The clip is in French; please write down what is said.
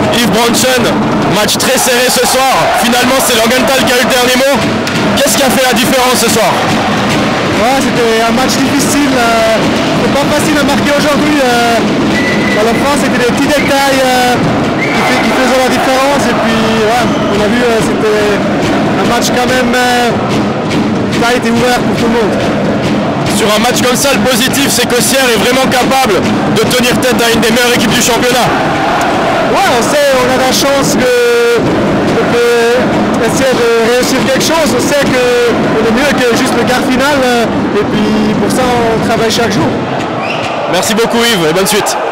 Yves Brandsen, match très serré ce soir. Finalement, c'est Langenthal qui a eu le dernier mot. Qu'est-ce qui a fait la différence ce soir? Ouais, c'était un match difficile. C'était pas facile à marquer aujourd'hui. À la fin, c'était des petits détails qui faisaient la différence. Et puis, ouais, on a vu, c'était un match quand même qui a été ouvert pour tout le monde. Sur un match comme ça, le positif, c'est qu'Auxerre est vraiment capable de tenir tête à une des meilleures équipes du championnat. Ouais, on sait, on a la chance de essayer de réussir quelque chose. On sait qu'on est mieux que juste le quart final. Et puis pour ça, on travaille chaque jour. Merci beaucoup Yves et bonne suite.